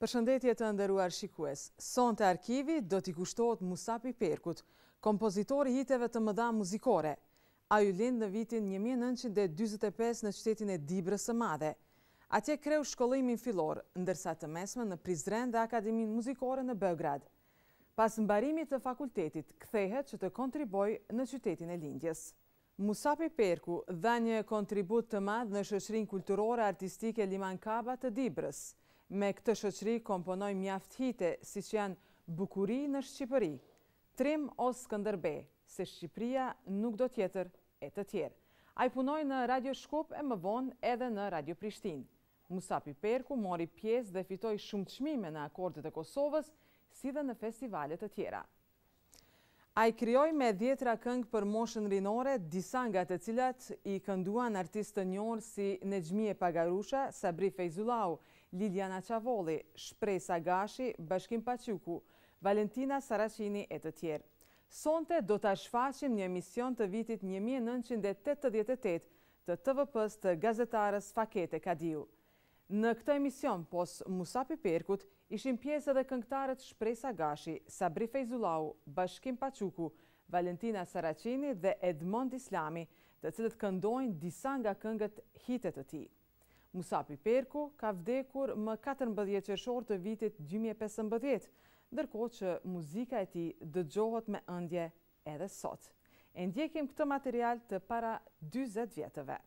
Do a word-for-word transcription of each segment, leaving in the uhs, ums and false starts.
Përshëndetje të nderuar shikues. Sonte Arkivi do t'i kushtohet Musa Piperkut, kompozitori hiteve të mëdha muzikore. A ju lind në vitin një mijë e nëntëqind e dyzet e pesë në qytetin e Dibrës së Madhe. Atje kreu shkollimin fillor, ndërsa të mesmen në Prizren dhe Akademinë Muzikore në Beograd. Pas mbarimit të fakultetit, kthehet që të kontribojë në qytetin e lindjes. Musa Piperku dha një kontribut të madh në shoqërinë kulturore artistike Liman Kaba të Dibrës. Me këtë shoqëri komponoi mjaft hite, si që janë Bukuri në Shqipëri, Trim o Skënderbe, se Shqipëria nuk do tjetër e të tjerë. Ai punoi në Radio Shkup e më vonë edhe në Radio Prishtinë. Musa Piperku mori pjesë dhe fitoi shumë çmime në akordet e Kosovës, si dhe në festivale të tjera. Ai krijoi me dhjetra këngë për moshën rinore, disa nga të cilat i kënduan artistë të njohur si Nexhmie Pagarusha, Sabri Fejzullau, Liliana Qavolli, Shprej Sagashi, Bashkim Paçuku, Valentina Saracini e të tjerë. Sonte do ta shfaqim një emision të vitit një mijë e nëntëqind e tetëdhjetë e tetë të T V P-s të gazetarës Fakete Kadiu. Në këtë emision, pos Musa Piperkut, ishin pjesë edhe këngëtarët Shprej Sagashi, Sabri Fejzullau, Bashkim Paçuku, Valentina Saracini dhe Edmond Islami, të cilët këndojnë disa nga këngët hitet të tij. Musa Piperku ka vdekur më katërmbëdhjetë qershor të vitit dy mijë e pesëmbëdhjetë, ndërkohë që muzika e tij dëgjohet me ëndje edhe sot. E ndjekim këtë material të para dyzet vjetëve.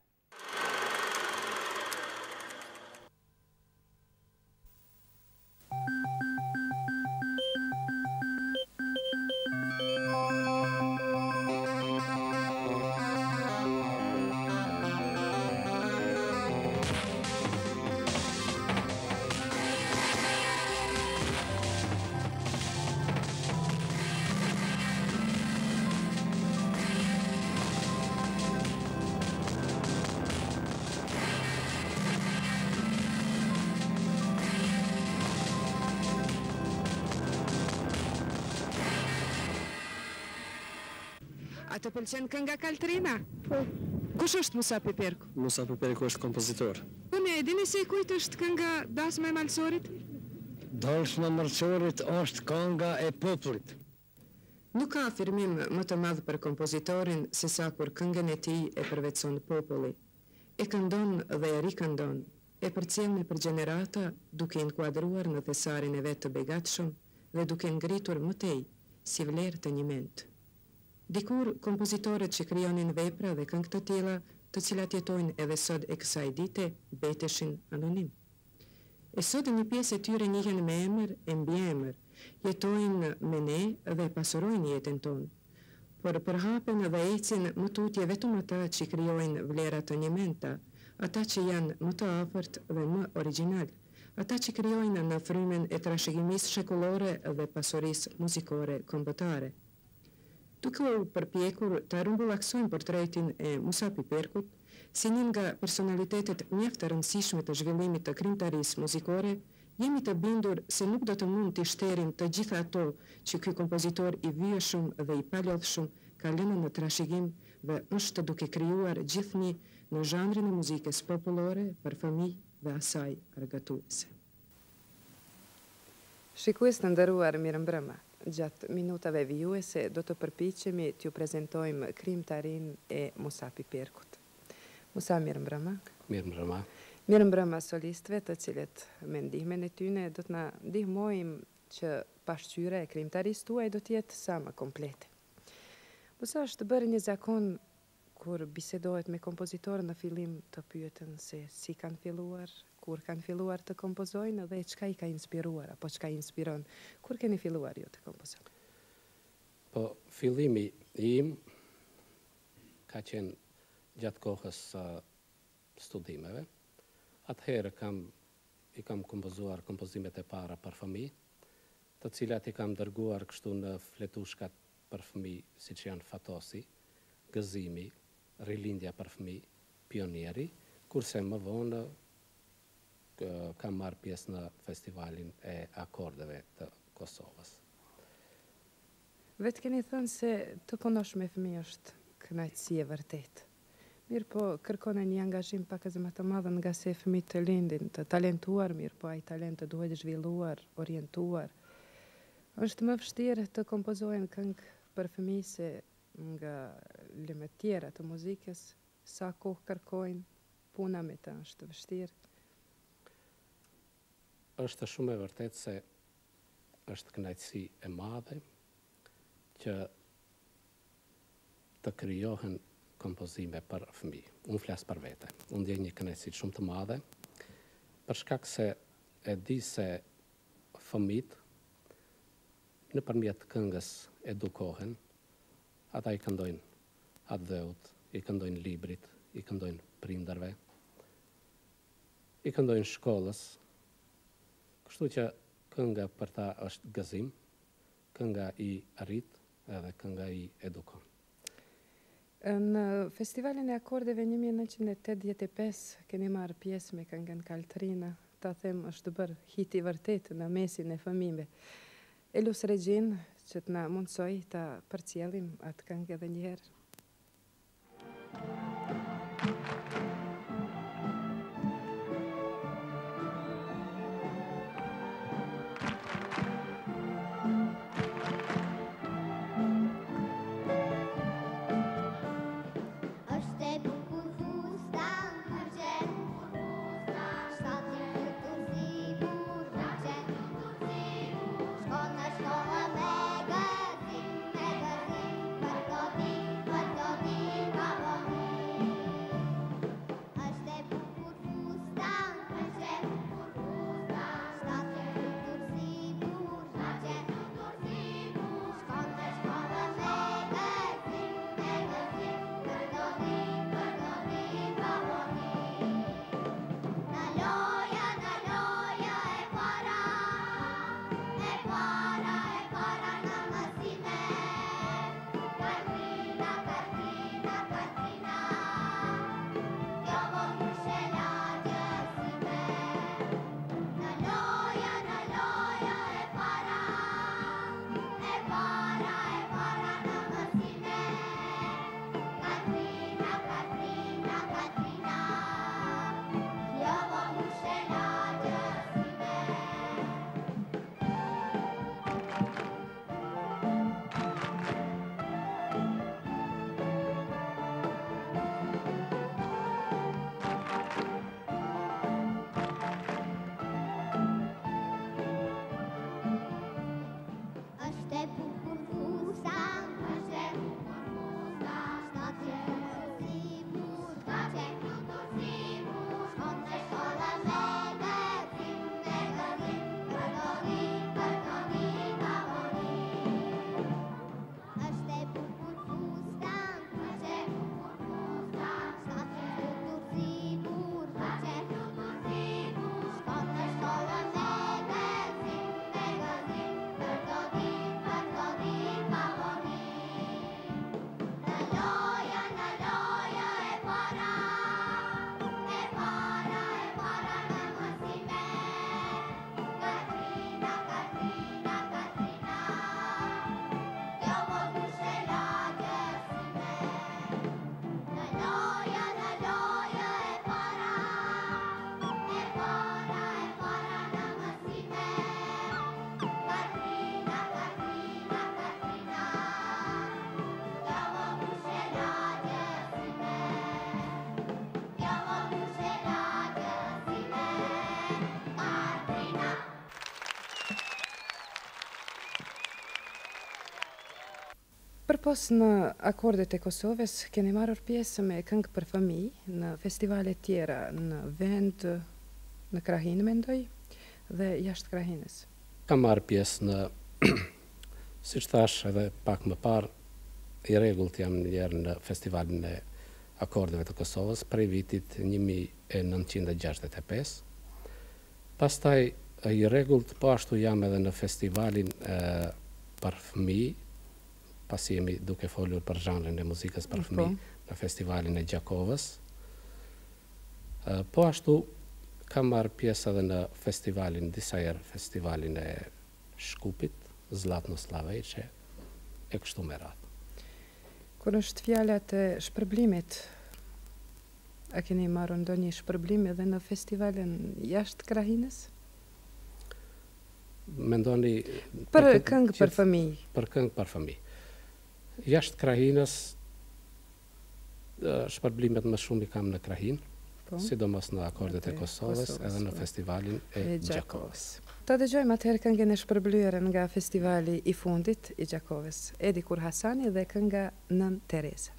A të pëlqen kënga Kaltrina? Po. Kush është Musa Piperku? Musa Piperku është kompozitor. Po ne e dini se kujt është kënga Dasma e Malsorit? Dasma e Malsorit është kënga e popullit. Nuk ka afirmim më të madh për kompozitorin se sa kur këngën e tij e përvetson populli. E këndon dhe e rikëndon, e përcjell nëpër gjenerata duke inkuadruar në thesarin e vet të begatshëm dhe duke ngritur më tej si vlerë të një mend. Dikur, kompozitorët që krijonin vepra dhe këngë të tilla, të cilat jetojnë edhe sot e kësaj dite, beteshin anonim. E sot një pjesë e tyre njihen me emër e mbiemër, jetojnë me ne dhe pasurojnë jetën tonë. Por përhapen dhe ecin më tutje vetëm ata që krijojnë vlera të njëmenta, ata që janë më të afërt dhe më origjinal, ata që krijojnë në frymen e trashëgimisë shekullore dhe pasurisë muzikore kombëtare. Duke u përpjekur të rumbullaksojnë portretin e Musa Piperkut, si një nga personalitetet mjaft të rëndësishme të zhvillimit të krimtarisë muzikore, jemi të bindur se nuk do të mund të shterim të gjitha ato që ky kompozitor i vyeshëm dhe i palodhshëm ka lënë në trashëgim dhe është duke krijuar gjithnjë në zhanrin e muzikës popullore për fëmijë dhe asaj argëtuese. Shikues të nderuar, mirëmbrëma. Gjatë minutave vijuese do të përpiqemi t'ju prezantojmë krimtarin e Musa Piperkut. Musa, mirëmbrëma. Mirëmbrëma. Mirëmbrëma solistëve, të cilët me ndihmën e tyre do të na ndihmojmë që pashqyra e krimtarisë tuaj do të jetë sa më komplete. Musa, është bërë një zakon kur bisedohet me kompozitorë në fillim të pyeten se si kanë filluar, kur kanë filluar të kompozojnë dhe çka i ka inspiruar apo çka i inspiron. Kur keni filluar ju të kompozoni? Po, fillimi im ka qenë gjatë kohës uh, studimeve. Atëherë kam, i kam kompozuar kompozimet e para për fëmijë, të cilat i kam dërguar kështu në fletushkat për fëmijë, siç janë Fatosi, Gëzimi, Rilindja për fëmijë, Pionieri, kurse më vonë kam marrë pjesë në festivalin e akordeve të Kosovës. Vetë keni thënë se të punosh me fëmijë është kënaqësi e vërtetë. Mirë po, kërkon e një angazhim pak e më të madh nga se fëmijët të lindin, të talentuar, mirë po ai talent duhet zhvilluar, orientuar. Është më vështirë të kompozohen këngë për fëmijë se nga limet tjera të muzikës, sa kohë kërkojnë, puna me të është vështirë. Është shumë e vërtet se është kënaqësi e madhe që të krijohen kompozime për fëmijë. Unë flas për vete. Unë ndjej një kënaqësi shumë të madhe për shkak se e di se fëmijët nëpërmjet këngës edukohen, ata i këndojnë atë dheut, i këndojnë librit, i këndojnë prindërve, i këndojnë shkollës. Kështu që kënga për ta është gëzim, kënga i arrit edhe kënga i edukon. Në festivalin e akordeve një mijë nëntëqind e tetëdhjetë e pesë keni marrë pjesë me këngën Kaltrina, ta them është bërë hit i vërtet në mesin e fëmijëve. Elus Regjin, që të na mundsoj ta përcjellim atë këngë edhe një herë. Përpos në akordet e Kosovës, keni marrur pjesë me këngë për fëmijë në festivale tjera në vend, në krahinë mendoj, dhe jashtë krahinës. Kam marrë pjesë në, siç thash edhe pak më parë, i rregullt jam njerë në festivalin e akordeve të Kosovës prej vitit një mijë e nëntëqind e gjashtëdhjetë e pesë. Pastaj i rregullt po ashtu jam edhe në festivalin e, për fëmijë, pasi jemi duke folur për zhanrin e muzikës për fëmijë në festivalin e Gjakovës. Po ashtu kam marrë pjesë edhe në festivalin, disa herë festivalin e Shkupit, Zlatno Slavejqe, e kështu me radhë. Kur është fjala të shpërblimit A keni marrë ndonjë shpërblim edhe në festivalin jashtë krahinës? Mendoni... Për këngë për fëmijë. Për këngë për fëmijë. Jashtë krahinës, shpërblimet më shumë i kam në krahinë, sidomos në akordet e Kosovës, edhe në festivalin e Gjakovës. Ta dëgjojmë atëherë këngën e shpërblyerë nga festivali i fundit i Gjakovës, Edi Kur Hasani dhe kënga Nën Tereza.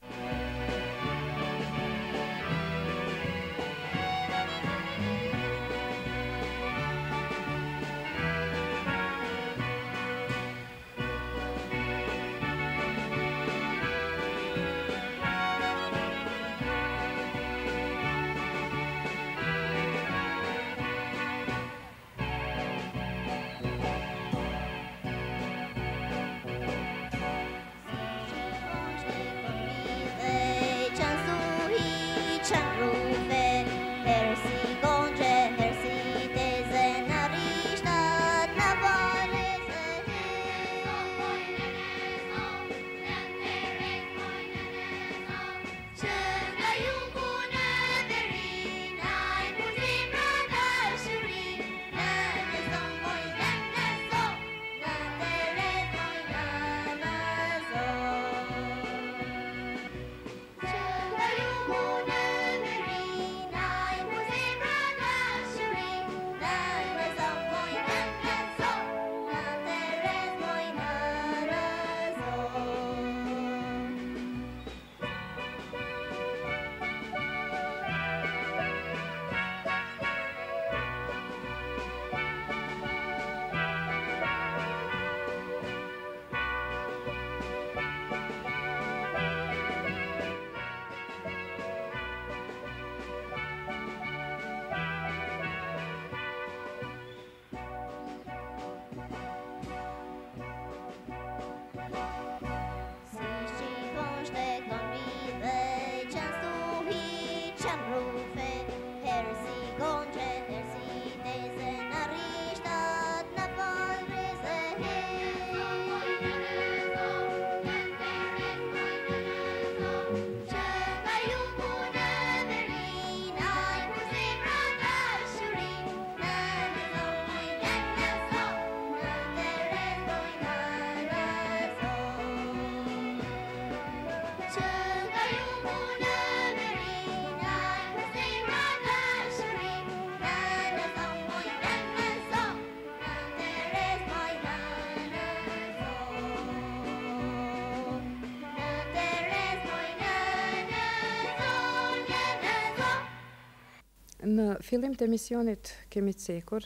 Në fillim të emisionit kemi cekur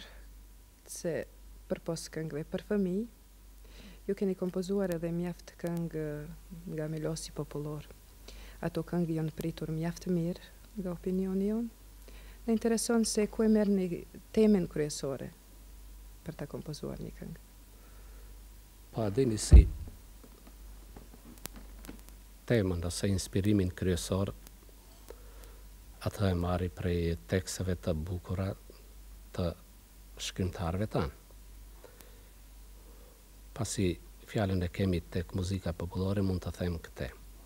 se përpos këngëve për fëmijë, ju keni kompozuar edhe mjaft këngë nga melosi popullor. Ato këngë janë pritur mjaft mirë nga opinioni jonë. Në intereson se ku e merr një temën kryesore për ta kompozuar një këngë. Pa dini si temën ose inspirimin kryesor atë e marri prej teksteve të bukura të shkrimtarëve tanë. Pasi fjalën e kemi tek muzika popullore, mund të them këtë.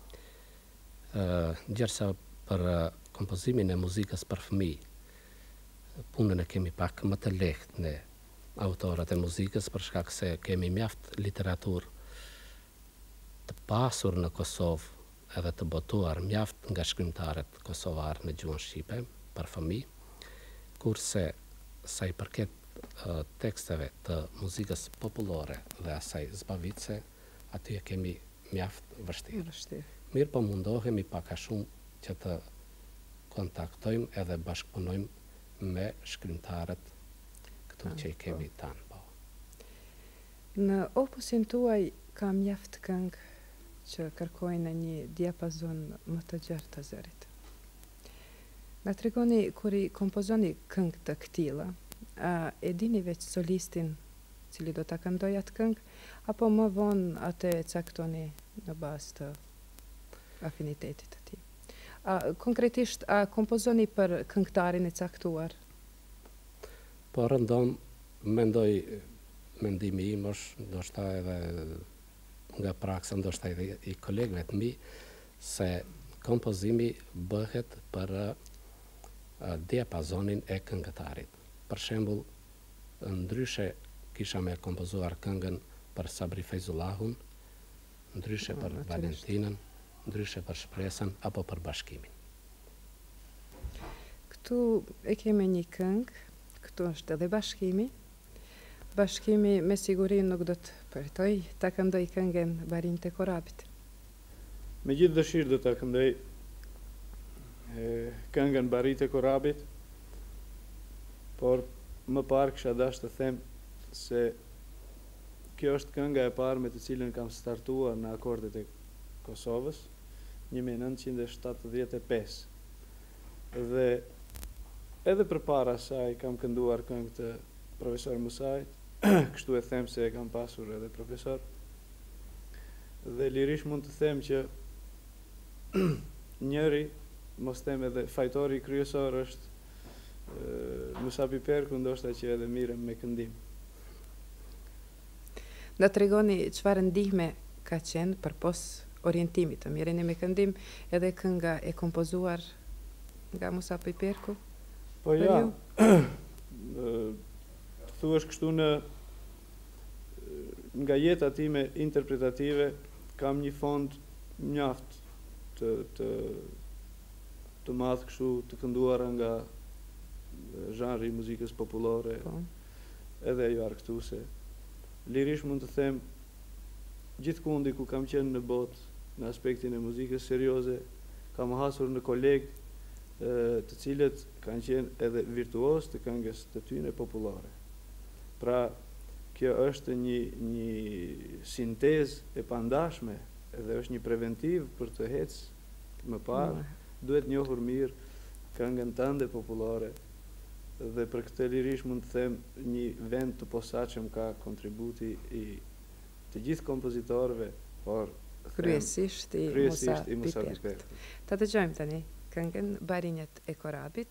Gjërsa për kompozimin e muzikës për fëmijë, punën e kemi pak më të lehtë ne autorët e muzikës, për shkak se kemi mjaft literaturë të pasur në Kosovë edhe të botuar mjaft nga shkrimtarët kosovar në gjuhën shqipe për fëmijë, kurse sa i përket uh, teksteve të muzikës popullore dhe asaj zbavitse, aty e kemi mjaft vështirë. Vështirë. Mirë po mundohemi pak a shumë që të kontaktojmë edhe bashkëpunojmë me shkrimtarët këtu që i kemi tanë. Po. Në opusin tuaj ka mjaft këngë që kërkojnë një diapazon më të gjerë të zërit. Na tregoni kur i kompozoni këngë të këtilla, a e dini veç solistin cili do ta këndoj atë këngë, apo më vonë atë e caktoni në bazë të afinitetit të tij? A konkretisht a kompozoni për këngëtarin e caktuar? Po rëndom mendoj mendimi im është ndoshta edhe nga praksa ndoshta edhe i kolegëve të mi, se kompozimi bëhet për diapazonin e këngëtarit. Për shembull, ndryshe kisha me kompozuar këngën për Sabri Fejzullahun, ndryshe për Valentinën, ndryshe për Shpresën apo për Bashkimin. Këtu e kemi një këngë, këtu është edhe Bashkimi. Bashkimi me siguri nuk do të përtoj, ta këndoj këngën Barin të Korabit. Me gjithë dëshirë do të këndoj këngën Barin të Korabit, por më parë kisha dash të them se kjo është kënga e parë me të cilën kam startuar në akordet e Kosovës, një mijë nëntëqind e shtatëdhjetë e pesë. Dhe edhe për para saj kam kënduar këngë të profesor Musait, kështu e them se e kam pasur edhe profesor. Dhe lirisht mund të them që njëri, mos them edhe fajtori kryesor është Musa Piperku, ndoshta që edhe mirem me këndim. Do të regoni çfarë ndihme ka qenë për pos orientimit të mireni me këndim edhe kënga e kompozuar nga Musa Piperku? Po ja, thuash kështu në nga jeta time interpretative kam një fond mjaft të të të madh kështu të kënduara nga zhanri i muzikës popullore, po. Edhe ajo arktuse. Lirisht mund të them gjithkundi ku kam qenë në botë në aspektin e muzikës serioze, kam hasur në kolegë të cilët kanë qenë edhe virtuos të këngës të tyre popullore. Pra, kjo është një, një sintez e pandashme, edhe është një preventiv për të hecë më parë, duhet njohur mirë këngën tënde popullore, dhe për këtë lirisht mund të them një vend të posaçëm ka kontributi i të gjithë kompozitorëve, por kryesisht i Musa Piperku. Ta dëgjojmë tani këngën Barinjet e Korabit.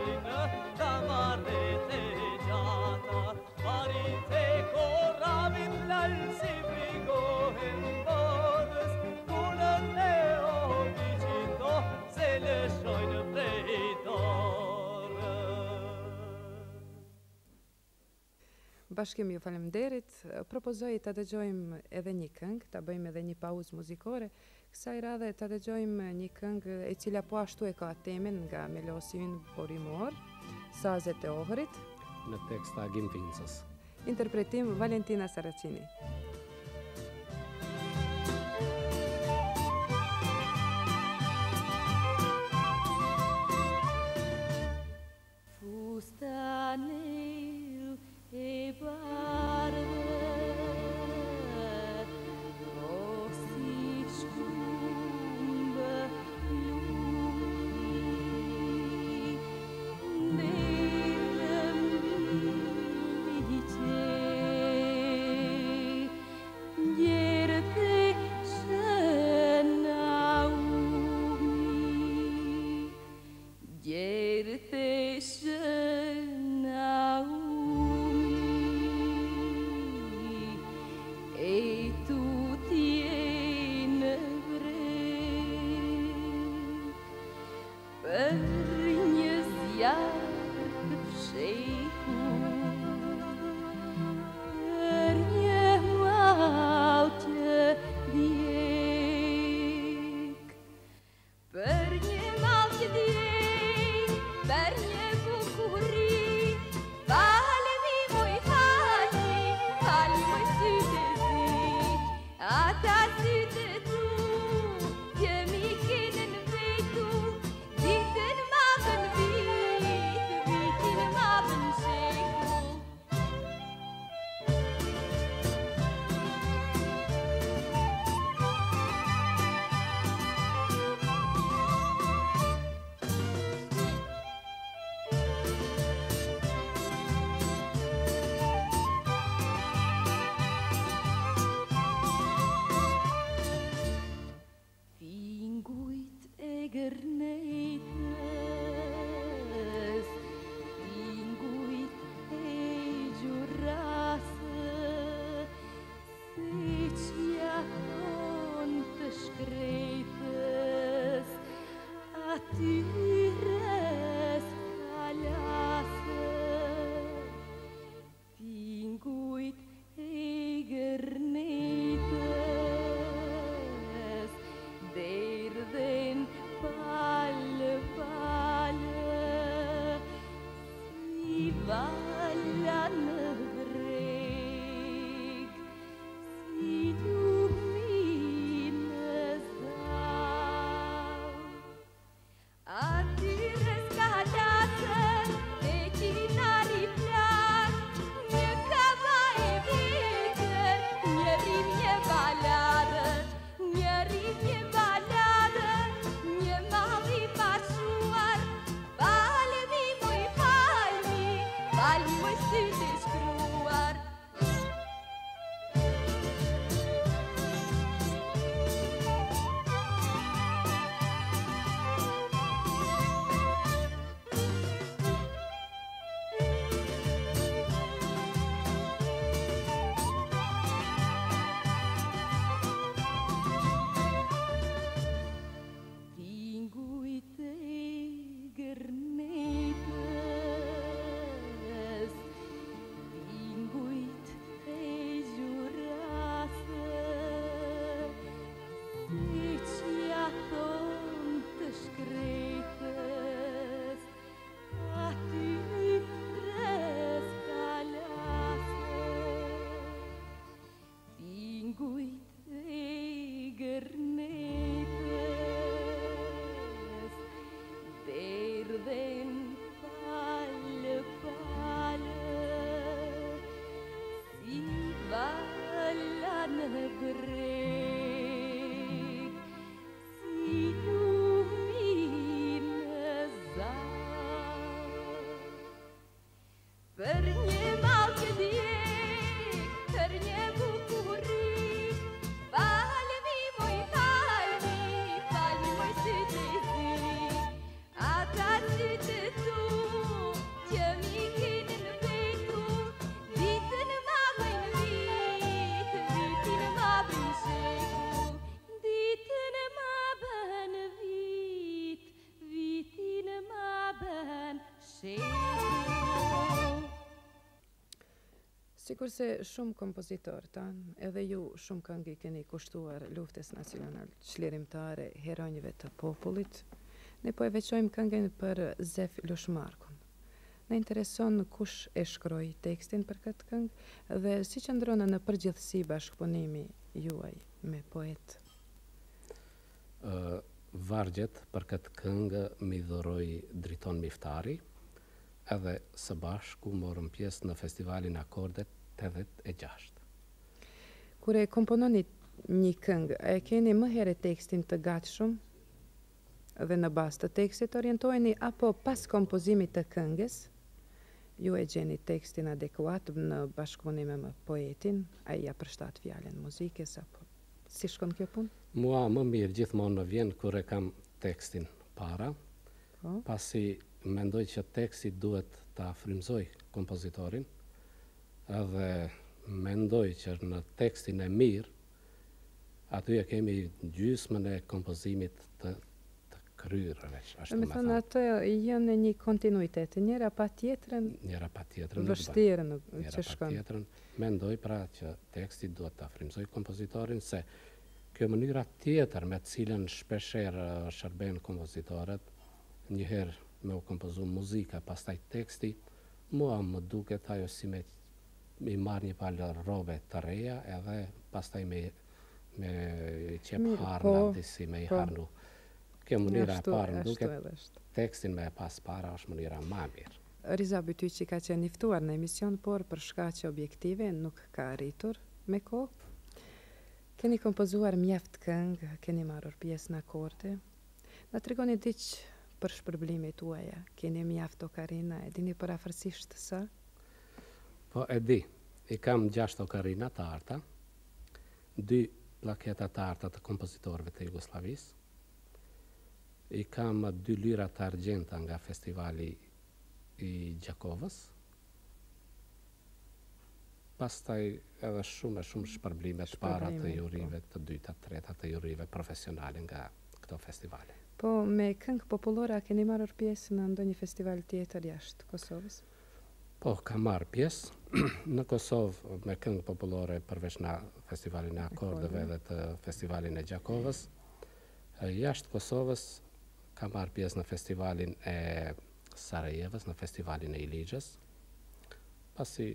Barin te korabit bashkim ju faleminderit. Propozoj ta dëgjojmë edhe një këngë, ta bëjmë edhe një pauzë muzikore. Kësaj radhe ta dëgjojmë një këngë e cila po ashtu e ka temin nga melosin borimor, Sazet e Ohrit. Në tekst Agim Vincës. Interpretim Valentina Saracini. Fustanel e barbă, o si scumbă lumii, nelămite, ierte să naumi, ierte să Bring Sikur se shumë kompozitorë tanë, edhe ju shumë këngë i keni kushtuar luftës nacional çlirimtare heronjve të popullit, ne po e veçojmë këngën për Zef Lushmarkun. Në intereson kush e shkroi tekstin për këtë këngë dhe si qëndron në përgjithësi bashkëpunimi juaj me poet. Uh, vargjet për këtë këngë mi dhuroi Driton Miftari, edhe së bashku morëm pjesë në festivalin Akordet tetëdhjetë e gjashtë. Kur e kompononi një këngë, e keni më herë tekstin të gatshëm dhe në bazë të tekstit orientoheni apo pas kompozimit të këngës ju e gjeni tekstin adekuat në bashkëpunim me poetin, ai ja përshtat fjalën muzikës apo si shkon kjo punë? Mua më mirë gjithmonë më vjen kur e kam tekstin para, Po. pasi mendoj që teksti duhet ta frymëzoj kompozitorin, edhe mendoj që në tekstin e mirë aty e kemi gjysmën e kompozimit të, të kryrë veç, ashtu Me me thënë thënë. ato janë në një kontinuitet, njëra pa tjetrën Njëra pa tjetrën nuk bën. vështirë në Njëra që pa shkon. tjetrën, mendoj pra që teksti duhet ta frymëzoj kompozitorin, se kjo mënyra tjetër me të cilën shpeshherë uh, shërben kompozitorët, njëherë me u kompozu muzika, pastaj teksti, mua më duket ajo si me i marrë një palë rrobe të reja edhe pastaj me me i qep Mirë, harna po, disi me i po. harnu. Kjo mënyra e Ashtu- parë më ashtu duket edhe është. tekstin me e pas para është mënyra ma mirë. Riza Bytyqi ka qenë njoftuar në emision, por për shkaqe objektive nuk ka arritur me kohë. Keni kompozuar mjaft këngë, keni marrur pjesë në akorde. Na tregoni diç për shpërblimet tuaja. Keni mjaft okarina, e dini parafërsisht sa? Po e di, i kam gjashtë okarina të arta, dy plaketa të arta të kompozitorëve të Jugosllavisë, i kam dy lyra të argjenta nga festivali i Gjakovës, pastaj edhe shumë e shumë shpërblime të para të Shpërblime, jurive, të dyta, të treta të jurive profesionale nga këto festivale. Po me këngë popullore a keni marrur pjesë në ndonjë festival tjetër jashtë Kosovës? Po, kam marrë pjesë në Kosovë me këngë popullore përveç në festivalin e akordeve dhe të festivalin e Gjakovës. E, Jashtë Kosovës kam marrë pjesë në festivalin e Sarajevës, në festivalin e Iligjës. Pasi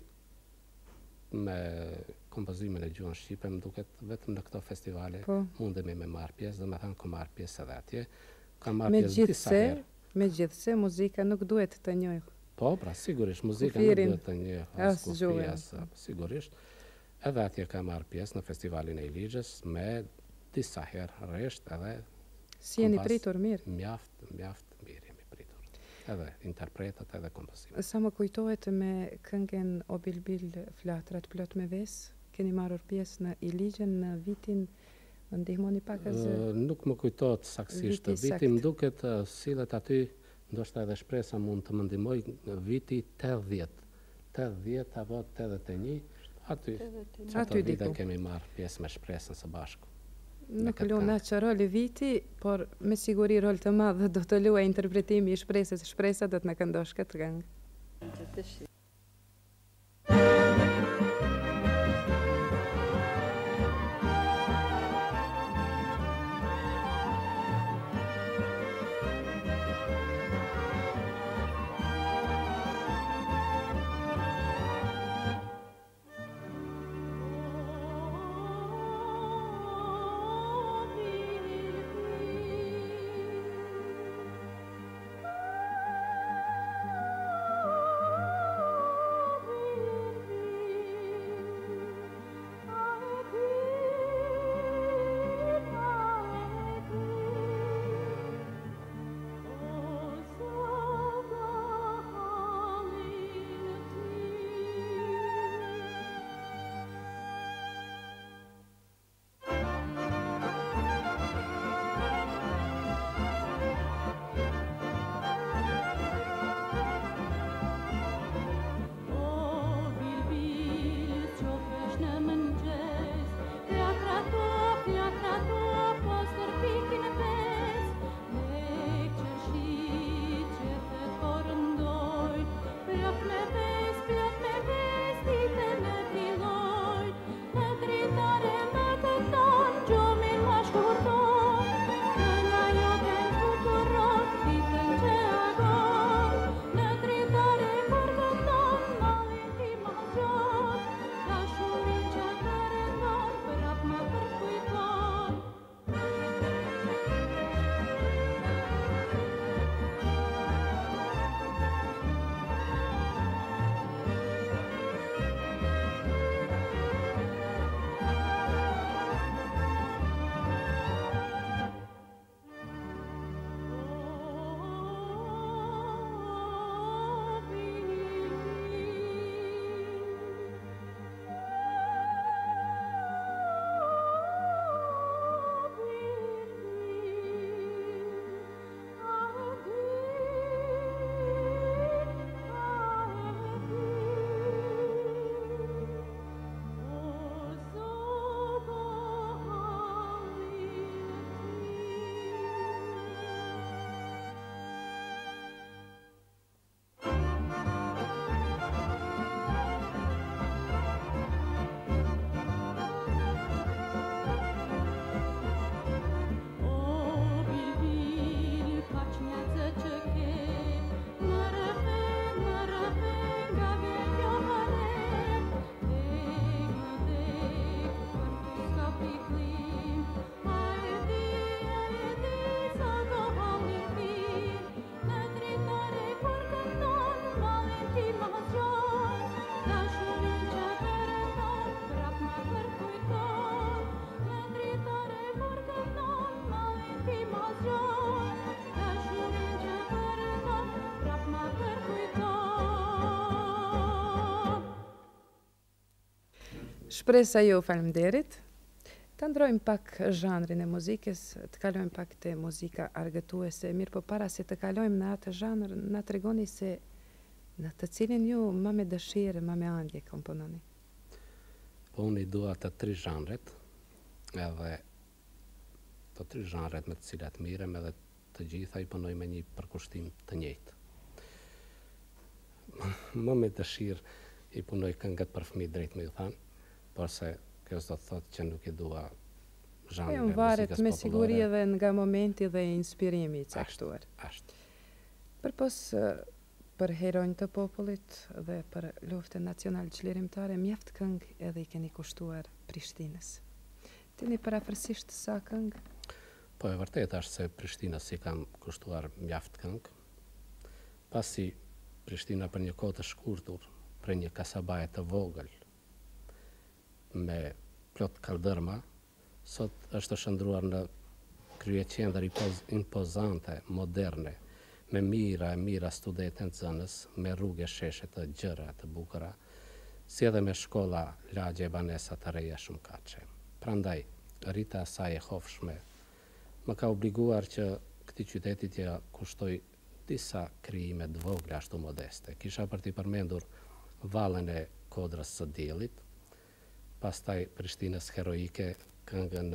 me kompozimin e gjuhën shqipe më duket vetëm në këto festivale Po. mundemi me marrë pjesë, dhe me thënë kam marrë pjesë edhe atje. Kam marrë Me pjesë disa gjithse, herë. me gjithse muzika nuk duhet të njohë. Po, pra, sigurisht, muzika nuk Kufirin, duhet të një as as kufi, gjuhën. as sigurisht. Edhe atje ka marrë pjesë në festivalin e Iligjës me disa herë rresht edhe Si jeni Kompas- pritur mirë? mjaft, mjaft mirë jemi pritur. Edhe interpretat edhe kompozimet. Sa më kujtohet me këngën O Bilbil flatrat plot me ves, keni marrur pjesë në Iligjën në vitin, më ndihmoni pak as Ë, nuk më kujtohet saksisht Viti viti, sakt. më duket ë, sillet aty, ndoshta edhe shpresa mund të më ndihmoj, viti tetëdhjetë, tetëdhjetë apo tetëdhjetë e një, aty. Aty Aty vite diku. kemi marrë pjesë me shpresën së bashku. Nuk këtë luna që roli viti, por me siguri rol të madh do të luaj interpretimi i shpresës. Shpresa do të na këndosh këtë këngë. Oh, Shpresa ju faleminderit. Ta ndrojmë pak zhanrin e muzikës, të kalojmë pak te muzika argëtuese, mirë po para se të kalojmë në atë zhanr, na tregoni se në të cilin ju më me dëshirë, më me andje kompononi. Po unë i dua të tri zhanret, edhe të tri zhanret me të cilat mirem, edhe të gjitha i punoj me një përkushtim të njëjtë. Më me dëshirë i punoj këngët për fëmijë drejt me ju thanë, por se kjo s'do të thotë që nuk i dua zhanrin e Po muzikës varet me popullore. siguri edhe nga momenti dhe inspirimi i caktuar. Ashtë. Përpos eh, për heronjë të popullit dhe për luftën nacional çlirimtare, mjaft këngë edhe i keni kushtuar Prishtinës. Tini parafërsisht sa këngë? Po e vërtet është se Prishtinës i kam kushtuar mjaft këngë, pasi Prishtina për një kohë të shkurtur, për një kasabaje të vogël, me plot kaldërma, sot është shndruar në kryeqendër impozante, moderne, me mira e mira studente në zënës, me rrugë sheshe të gjëra të bukura, si edhe me shkolla lagje e banesa të reja shumë kaçe. Prandaj, rrita e saj e hofshme më ka obliguar që këtij qyteti t'ja kushtoj disa krijime të vogla ashtu modeste. Kisha për t'i përmendur Vallën e Kodrës së Diellit, pastaj Prishtinës heroike, këngën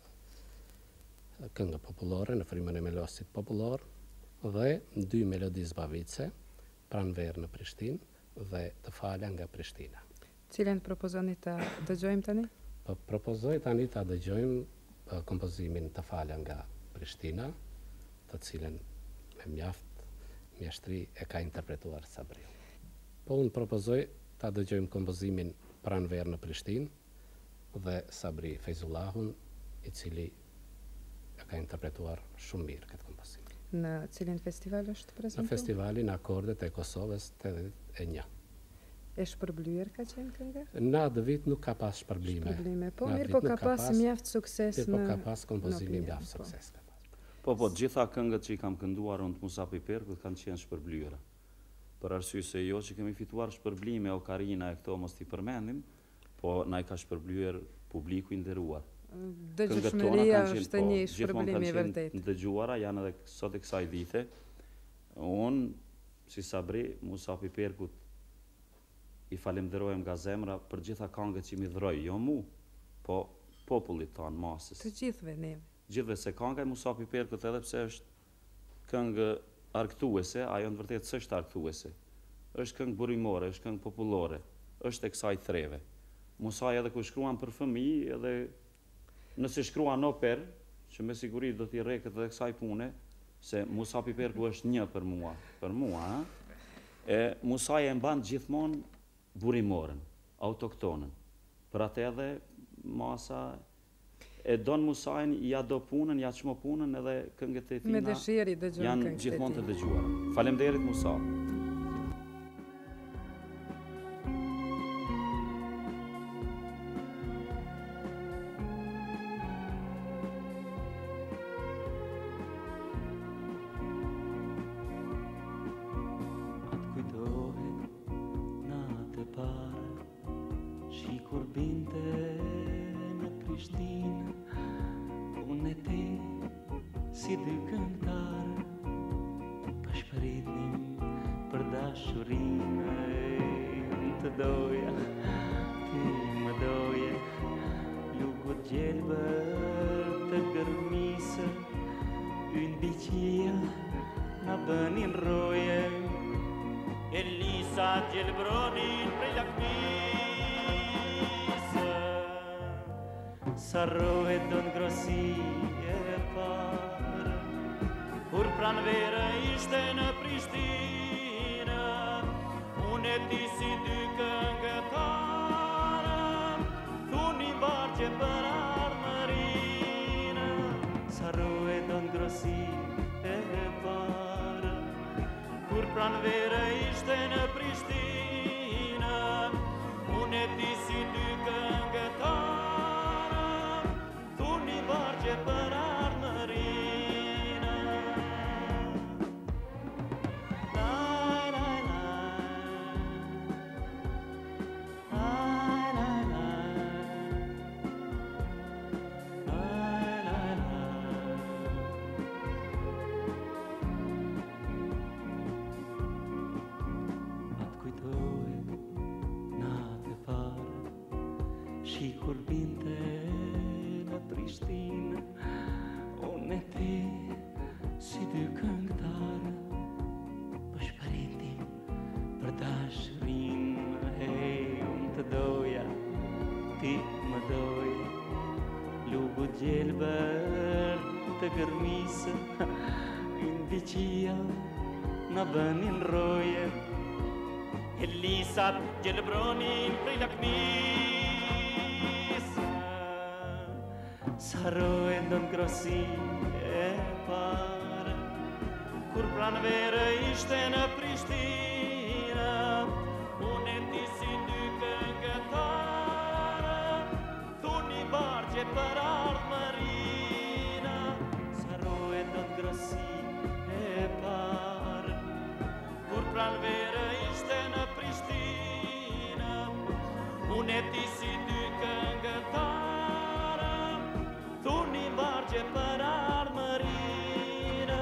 këngë popullore në frymën e melosit popullor, dhe dy melodi zbavice, Pranverë në Prishtinë dhe Të falja nga Prishtina. Cilën propozoni ta dëgjojmë tani? Po propozoj tani ta dëgjojmë uh, kompozimin Të falja nga Prishtina, të cilën me mjaft mjeshtri e ka interpretuar Sabri. Po unë propozoj ta dëgjojmë kompozimin Pranverë në Prishtinë dhe Sabri Fejzullahun, i cili e ka interpretuar shumë mirë këtë kompozim. Në cilin festival është Në prezantuar? festivalin Akordet e Kosovës tetëdhjetë e një. E shpërblyer ka qenë kënga? Në atë vit nuk ka pas shpërblime. Shpërblime, po Në mirë, vit po nuk ka ka pas pas, mjaft sukses Mirë, po në ka pas kompozimi në mjaft opinion, po. sukses. Ka pas. Po, po, të gjitha këngët që i kam kënduar unë të Musa Piperkut kanë qenë shpërblyera. Për arsye se jo që kemi fituar shpërblime o Karina e këto mos t'i përmendim, po na i ka shpërblyer publiku i nderuar. Dëgjshmëria është një shpërblim i vërtet. vërtet. Dëgjuara janë edhe sot e kësaj dite. Unë, si Sabri, Musa Piperkut, i falenderojmë nga zemra për gjitha këngët që mi dhëroj, jo mu, po popullit tonë, masës. Të gjithve neve. Gjithve se kënga e Musa Piperkut, edhe pse është këngë argëtuese, ajo në vërtet s'është argëtuese. Është këngë burimore, është këngë popullore, është e kësaj threve. Musa edhe ku shkruan për fëmijë, edhe nëse shkruan oper, që me siguri do t'i reket edhe kësaj pune, se Musa Piperku është një për mua, për mua, ha? E Musa e mban gjithmonë burimoren, autoktonën. Për atë edhe masa e don Musajn, ja do punën, ja çmo punën, edhe këngët e tina Me dëshirë i dëgjojmë janë këngët e gjithmonë të tij. dëgjuara. Faleminderit Musa. Atë kujtohet natë e parë, shi kur binte në Prishtinë, unë e ti si dy këngëtarë, pashpëritnim për dashurinë, e të doja, ti më doje, lugut gjelbër të gërmisë, ynë biqia na bënin roje, Elisa gjelbronin prej lakmisë. Sa rohet do ngrosi e parë, kur pranverë ishte në Prishtinë, unë e ti si dy këngëtarë, thuni vargje për armërinë. Sa rohet do ngrosi e parë, kur pranverë ishte në Prishtinë, unë e ti si dy këngëtarë, thuni vargje për armërinë. Laj, laj, laj, laj, laj, laj. și curbinte la Pristina, unde te si du cântare, păși părintim, părdaș rin, hei, un te doia, ti mă doi, lugu gelber, te gărmisă, în vicia, na banin roie, Elisa gelbronin prilakmis, saroe don grossi e par, kur pranvere ishte në Prishtina, unë ti si dy këngëtarë, thuni bargje për ardhmërina, saroe don grossi e par, kur pranvere ishte në Prishtina, unë ti si dy këngëtarë, thuni bargje për ardhmërina,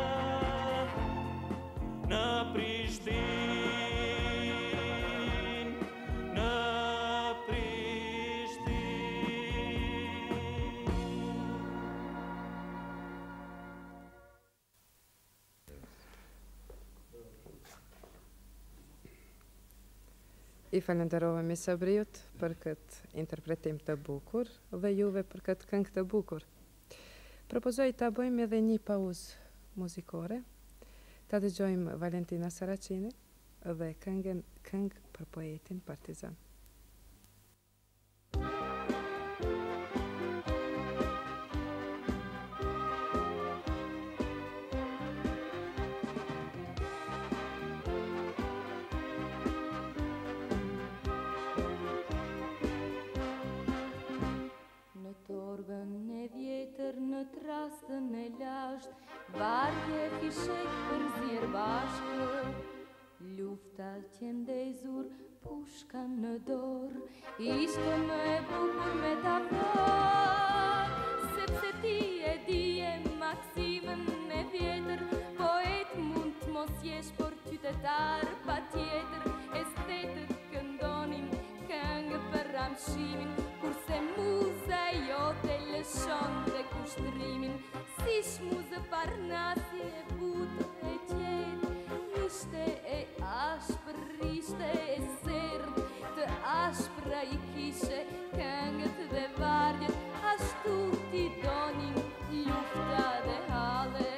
në Prishtinë, në Prishtinë. I falenderojmë së briut për këtë interpretim të bukur dhe juve për këtë këngë të bukur. Propozoj ta bëjmë edhe një pauzë muzikore. Ta dëgjojmë Valentina Saracini dhe këngën Këngë për poetin partizan. Në torbën e vjetër, në trastën e lasht, varje fishek për zirë bashkë, lufta që ndezur, pushka në dorë, ishte më e bukur metafor, sepse ti e dije maksimën e vjetër, poet mund të mos jesh, por qytetar pa tjetër, estetët këndonin këngë për amshimin, kurse muza jote lëshon dhe kushtrimin, si shmuzë parnasi e butë e qetë, ishte e ashpër, ishte e serdë, të ashpra i kishe këngët dhe varjet, ashtu ti donin lufta dhe hallet.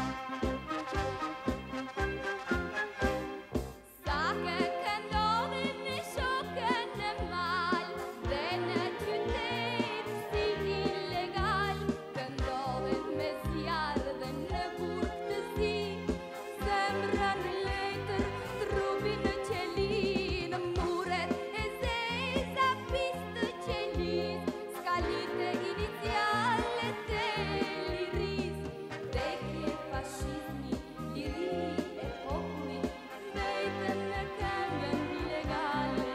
Sa ke këndonin në shokën e mal, dhe në qytet si ilegal, këndonin me zjarë dhe në burg të zi, zemra në letër, trupi në qeli, në muret e zeza pistë qelis, skalite iniciale të liris, vekje fascismi, liri e populli, mbetën në këngën ilegale.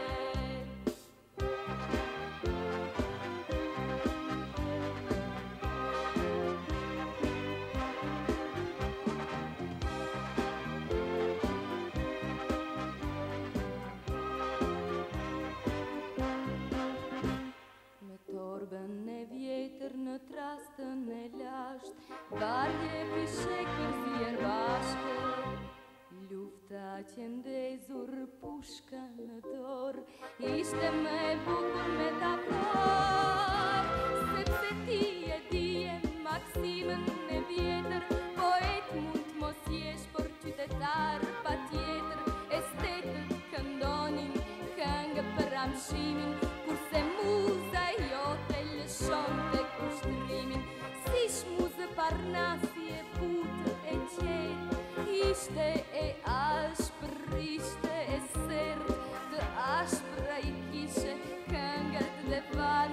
Në torbën e vjetër, në trastën e lasht, varje fishek për zjerë bashkë, lufta që ndezur, pushka në dorë, ishte më e bukur metafor, sepse ti e dije maksimën e vjetër, poet mund të mos jesh, por qytetar pa tjetër, estetët këndonin këngë për amshimin, kurse muza jote lëshon dhe kushtrimin, si shmuzë parnasi e butë e qetë, ishte e ashpër, ishte e serdë, të ashpra i kishe këngët dhe varjet.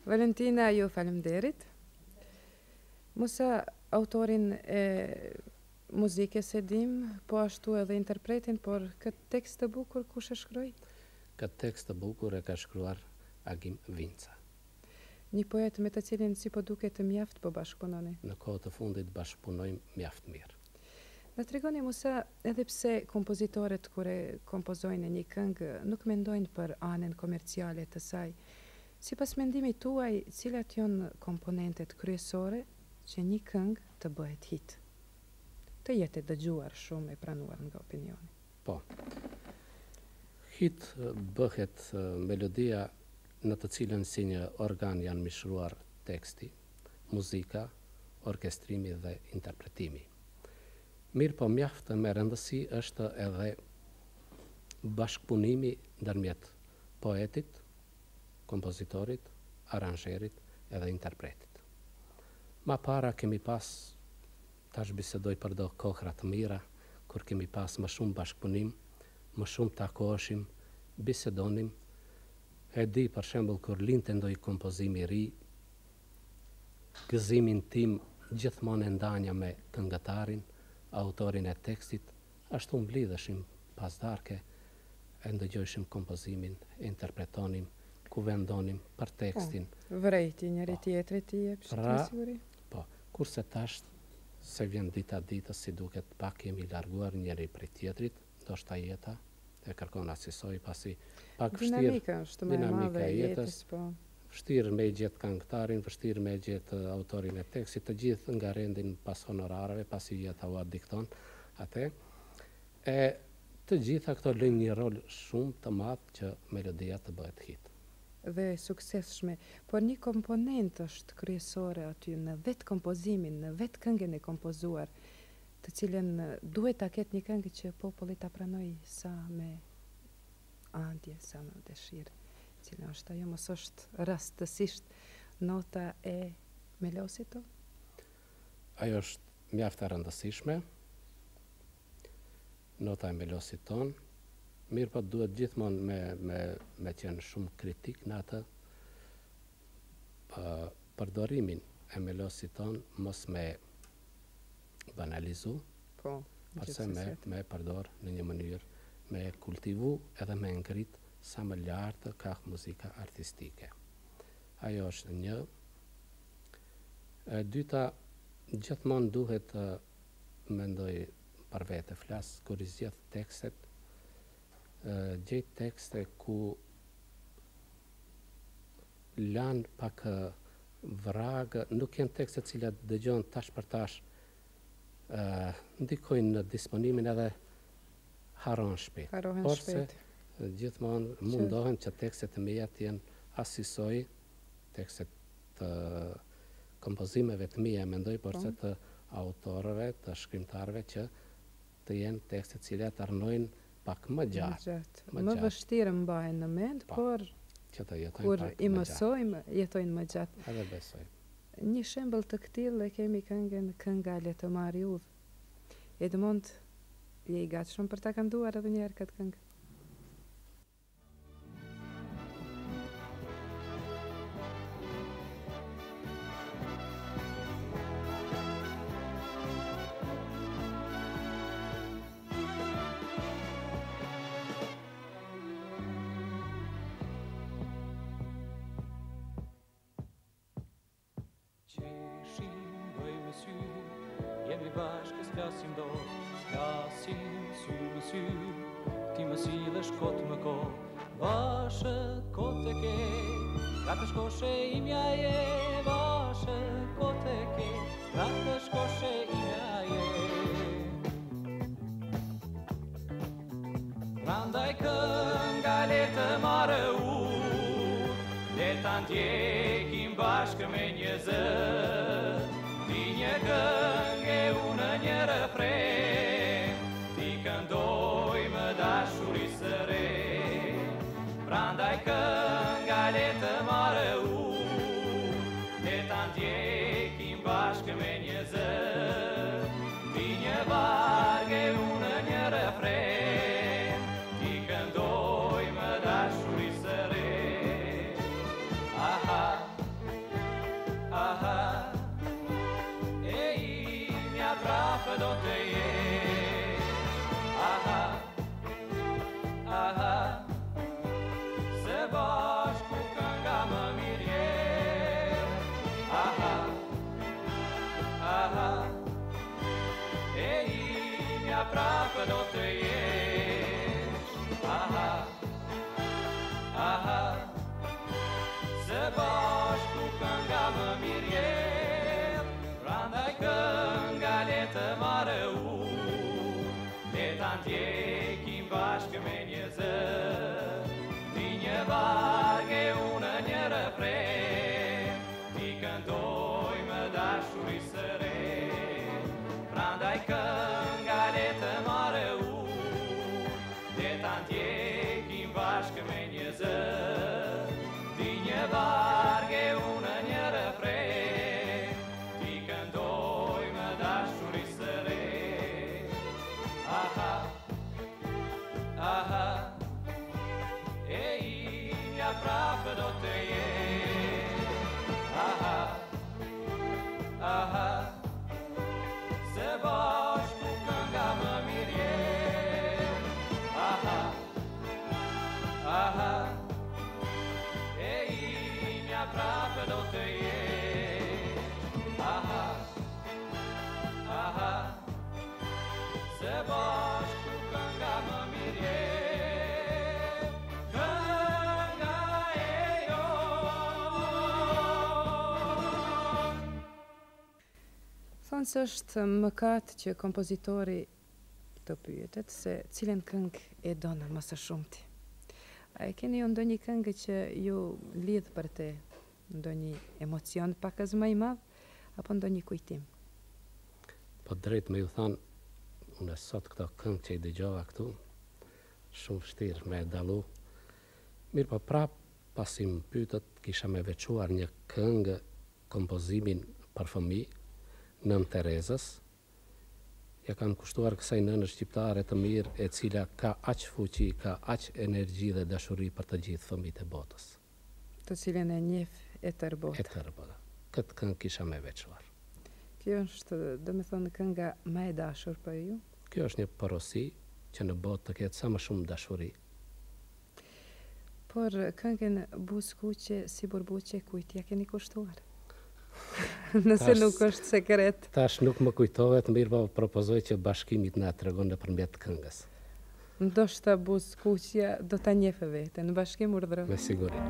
Valentina, ju faleminderit. Musa, autorin e muzikës e dim, po ashtu edhe interpretin, por këtë tekst të bukur kush e shkroi? Këtë tekst të bukur e ka shkruar Agim Vinca. Një poet me të cilin si po duket të mjaft po bashkëpunoni. Në kohë të fundit bashkëpunojmë mjaft mirë. Në tregoni Musa, edhe pse kompozitorët kur e kompozojnë një këngë nuk mendojnë për anën komerciale të saj, sipas mendimit tuaj, cilat janë komponentet kryesore që një këngë të bëhet hit? Të jetë e dëgjuar shumë e pranuar nga opinioni. Po. Hit bëhet melodia në të cilën si një organ janë mishruar teksti, muzika, orkestrimi dhe interpretimi. Mirë po mjaftë me rëndësi është edhe bashkëpunimi ndërmjet poetit, kompozitorit, aranjerit edhe interpretit. Ma para kemi pas, tash bisedoj për do kohra të mira, kur kemi pas më shumë bashkëpunim, më shumë takoheshim, bisedonim. E di për shembull kur linte ndonjë kompozim i ri, gëzimin tim gjithmonë e ndanja me këngëtarin, autorin e tekstit, ashtu mblidheshim pas darke, e ndëgjojshim kompozimin, e interpretonim, ku vendonim për tekstin. Po, vrejti njëri tjetrit i jep Pra, siguri. po, kurse tash se vjen dita ditës si duket pak jemi larguar njëri prej tjetrit, ndoshta jeta e kërkon asisoj pasi pak vështirë. Dinamika është më e madhe e jetës, po. Vështirë me gjetë këngëtarin, vështirë me gjetë autorin e tekstit, të gjithë nga rendin pas honorareve, pasi jeta u dikton atë. E të gjitha këto lëjnë një rol shumë të madh që melodia të bëhet hit. Dhe suksesshme, por një komponent është kryesore aty në vetë kompozimin, në vetë këngën e kompozuar, të cilën duhet ta ketë një këngë që populli ta pranojë sa me andje, sa me dëshirë, cila është ajo, mos është rastësisht nota e melosit to? Ajo është mjaft e rëndësishme, nota e melosit ton, mirë po duhet gjithmonë me, me, me qenë shumë kritik në atë uh, përdorimin e melosit ton, mos me banalizu, po, përse me, me përdor në një mënyrë, me kultivu edhe me ngrit sa më lartë ka muzika artistike. Ajo është një. E dyta, gjithmonë duhet të mendoj për vete flas, kur i zgjedh tekstet, gjej tekste ku lan pak vragë, nuk janë tekste cilat dëgjon tash për tash, Uh, ndikojnë në disponimin edhe haron shpejt. Harohen Porse, shpejt. Gjithmonë mundohen që tekstet e mia të jenë asisoj, tekstet të kompozimeve të mia mendoj, porse të autorëve, të shkrimtarëve që të jenë tekstet cilat arnojnë pak më gjatë. Më, më vështirë mbahen në mend, pa, por që të jetojnë kur pak i më mësojmë, jetojnë më gjatë. Edhe besoj. Një shembull të këtillë e kemi këngën Kënga le të marrë udhë. Edmond, je i gatshëm për ta kënduar edhe një herë këtë këngë? Jemi bashkë, s'flasim do, s'flasim sy më sy, ti më sillesh kot më ko, bashë kot e ke, ka të shkoshe imja je, bashë kot e ke, ka të shkoshe imja je. Prandaj kënga le të marrë u, le ta ndjekim bashkë me një zë, ti një këngë e unë një refren, ti këndoj më dashuri së re. Prandaj kënga le të marrë u, le ta ndjekim bashkë me një zë, ti një vargë e unë një refren, ti këndoj më dashuri së re. Aha, aproape do të jesh. Aha, aha, së bashku kënga më mirë jet, prandaj kënga le të marrë u, le ta ndjekim bashkë me një zë, ti një vargë unë një refren, ti këndojmë dashuri së re, prandaj kënga le të marrë u, le ta ndjekim bashkë me një zë, ti një vargë unë një refren, ti këndojmë dashuri së re. Aha, aha, e imja prapë do të jesh. Aha, aha, se bashku kënga më mirë jet. Aha, aha, e imja prapë do të jesh. Aha, aha, se bashku kënga më mirë jet. Kënga e jon. Thonë se është mëkat që kompozitori të pyetet se cilën këngë e donë më së shumti. A e keni ju ndonjë këngë që ju lidh për te, ndonjë emocion pakës më i madh, apo ndonjë kujtim? Po drejt me ju thanë, unë sot këto këngë që i dëgjova këtu, shumë vështirë me e dalu. Mirë po prap, pasi më pyetët, kisha me veçuar një këngë kompozimin për fëmijë, Nën Terezës. Ja kanë kushtuar kësaj nënë shqiptare të mirë, e cila ka aq fuqi, ka aq energji dhe dashuri për të gjithë fëmijët e botës. Të cilën e njeh e tërë E botë. tërë bota. Këtë këngë kisha me veçuar. Kjo është, do me thonë, kënga më e dashur për ju? Kjo është një porosi që në botë të ketë sa më shumë dashuri. Por këngën Buzkuqe si burbuqe kujt ja keni kushtuar? Nëse Tash- nuk është sekret. Tash nuk më kujtohet, mirë po propozoj që bashkimit na tregon nëpërmjet këngës. Ndoshta Buzkuqja do ta njefë veten, në bashkim urdhëro. Me siguri.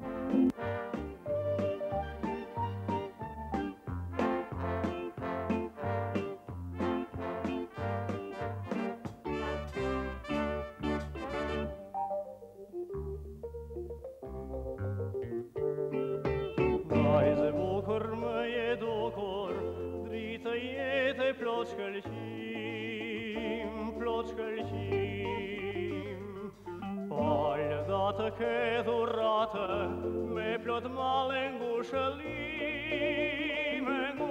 Vajzë bukur më je dukur, dritë jetë e plot shkëlqim, plot shkëlqim. Falë datë ke dhuratë, me plot male ngushëllim,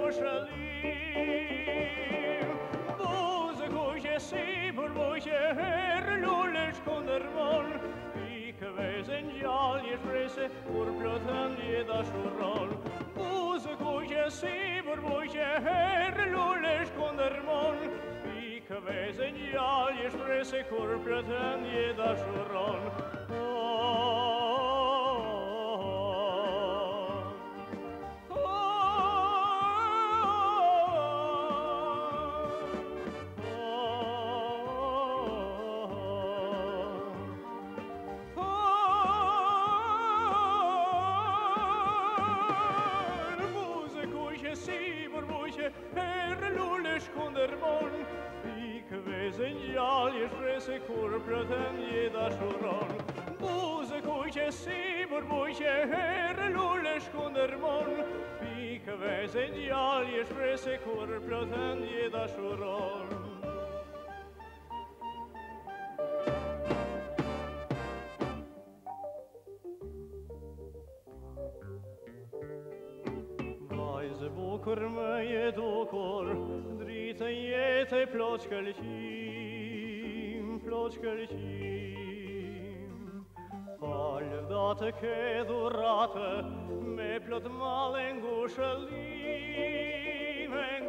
ngushëllim. Buzë kuqe si burbuqe, herë lulesh kundër mon, Këvezën gjallë je shprese, kur plotën je dashuron. Buzë kuqe si burbuqe, herë lulesh kundër mon. Këvezën gjallë je shprese, kur plotën je dashuron. Këvezën gjallë je shprese, kur plotën je dashuron. Buzë kuqe si burbuqe, herë lulesh kundër mon. Këvezën gjallë je shprese, kur plotën je dashuron. Vajzë bukur më je dukur, dritë jetë e plot shkëlqim, plot shkëlqim. Falë datë ke dhuratë, me plot male ngushëllim,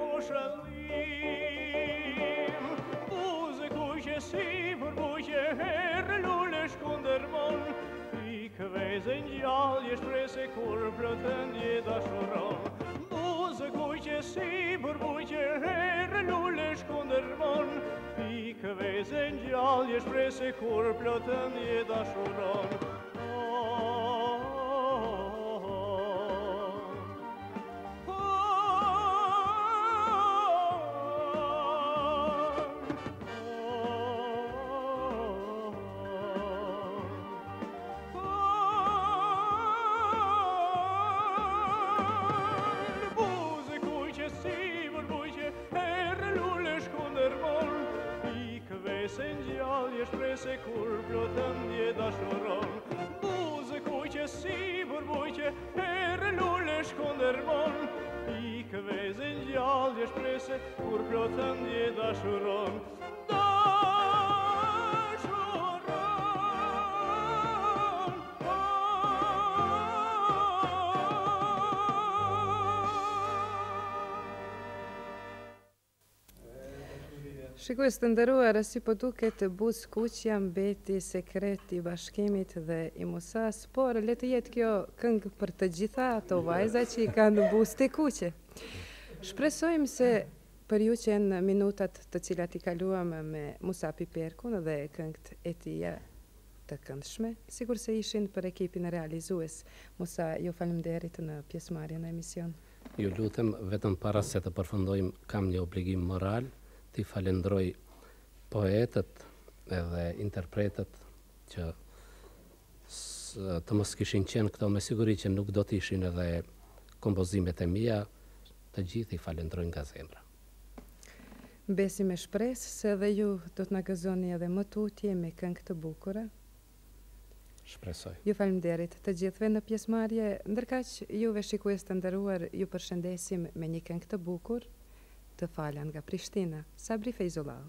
ngushëllim. Buzë kuqe si burbuqe, herë lulesh kundër mon. Këvezën gjallë je shprese, kur plotën je dashuron. Buzë kuqe si burbuqe, herë lulesh kundër mon. këveze ngjallje shprese kur plotën je dashuron. Shprese kur plotën je dashuron. Buzë kuqe si burbujqe, herë lule shkondërmon. I këveze ngjallje shprese kur plotën je dashuron. Shikues të nderuar, si po duket buzë kuqja mbeti sekret i bashkimit dhe i Musas, por le të jetë kjo këngë për të gjitha ato vajza që i kanë buzë të kuqe. Shpresojmë se për ju që në minutat të cilat i kaluam me Musa Piperkun dhe këngët e tija të këndshme, sigur se ishin për ekipin realizues. Musa, ju faleminderit në pjesëmarrjen në emision. Ju lutem, vetëm para se të përfundojmë, kam një obligim moral t'i falendroj poetët edhe interpretët që të mos kishin qenë këto, me siguri që nuk do t'ishin edhe kompozimet e mia, të gjithë i falendroj nga zemra. Besim e shpresë se edhe ju do të na gëzoni edhe më tutje me këngë të bukura. Shpresoj. Ju faleminderit të gjithëve në pjesëmarrje, ndërkaq juve shikues të nderuar ju përshëndesim me një këngë të bukur, të fala nga Prishtina, Sabri Fejzullahu.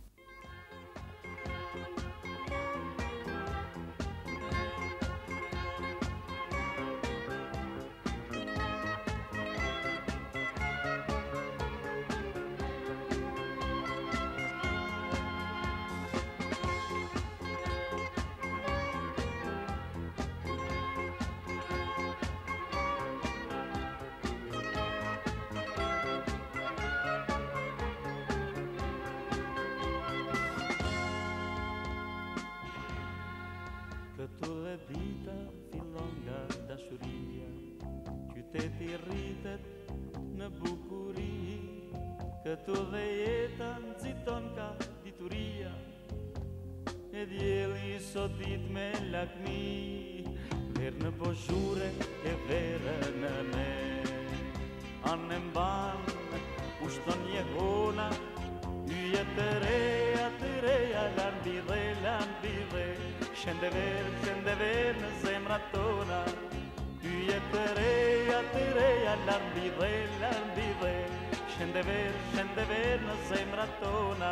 Këtu dhe dita fillon nga dashuria, qyteti rritet në bukuri, këtu dhe jeta nxiton ka dituria, e dielli sot dit me lakmi, ver në bozhure e verë në ne, anë mban ushton jehona, yje të reja, të reja, larmbi dhe, larmbi dhe, Shende ver, shende ver në zemrat tona, yje të reja, të reja, larmbi dhe, larmbi dhe, shende ver, shende ver në zemrat tona.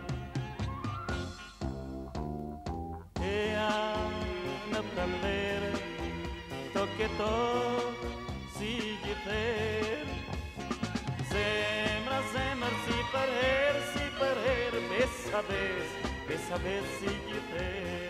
Eja në pranver, toke to, si gjither, zemra, zemër, si për her, si për her, besa bes, besa bes, si gjither.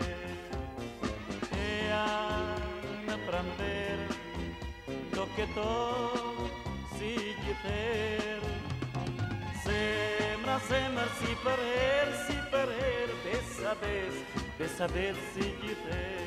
Në pranver, toke to, si gjither, zemra, zemër, si për her, si për her, besa bes, besa bes, si gjither.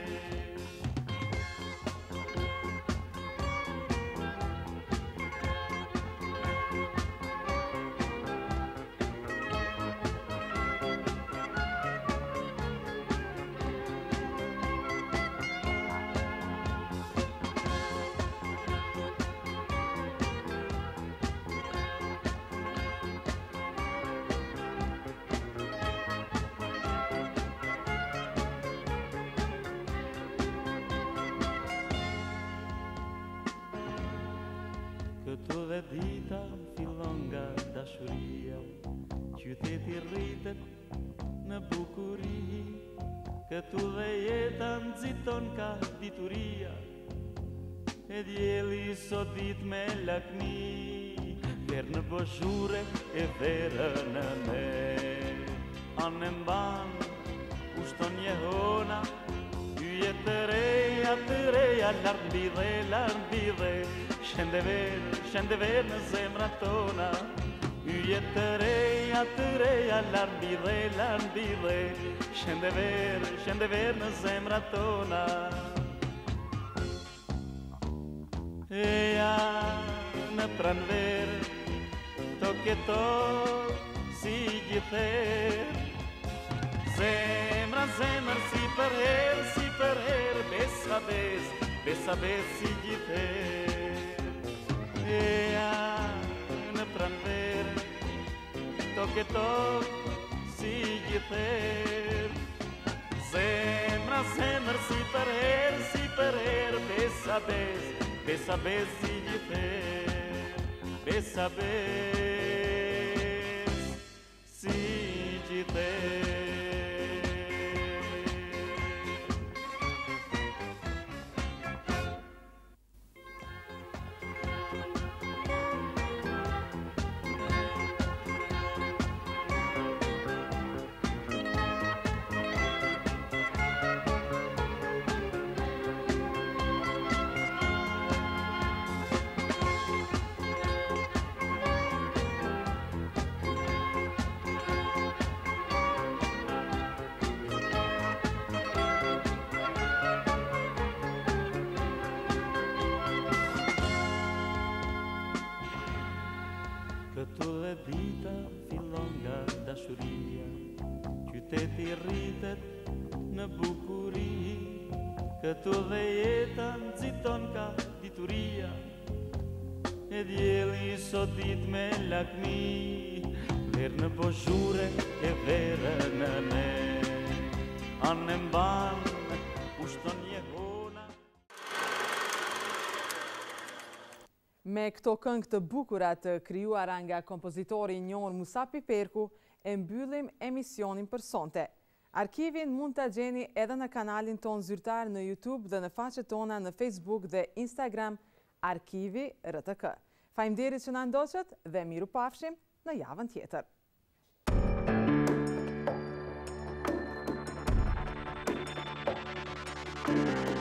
Këtu dhe dita fillon nga dashuria, qyteti rritet në bukuri, këtu dhe jeta nxiton ka dituria, e dielli sot dit me lakmi, ver në bozhure e verë në ne, anë mban ushton jehona, yje të reja, të reja, larmbi dhe, larmbi dhe, Shende ver, shende ver në zemrat tona, Yjet të reja, të reja, larbidhe, larbidhe, shende verë, shende verë në zemrat tona. Eja në pranverë, tok e tok, si gjitherë. Zemra, zemër, si për herë, si për herë, besa, bes, besa, bes, si gjitherë. Eja në pranverë, tok e tok, si gjitherë. Zemra, zemër, si për herë, si për herë, besa, bes, besa, bes, si gjitherë. Besa, bes, si gjitherë. Këtu dhe dita fillon nga dashuria, qyteti rritet në bukuri, këtu dhe jeta nxiton ka dituria, e dielli sot dit me lakmi, ver në boshure e verë në ne, anë mban ushton jehona. Me këto këngë të bukura të krijuara nga kompozitori i njohur Musa Piperku, e mbyllim emisionin për sonte. Arkivin mund ta gjeni edhe në kanalin ton zyrtar në YouTube dhe në faqet tona në Facebook dhe Instagram, Arkivi R T K. Faleminderit që na ndoqët dhe miru pafshim në javën tjetër. Thank you.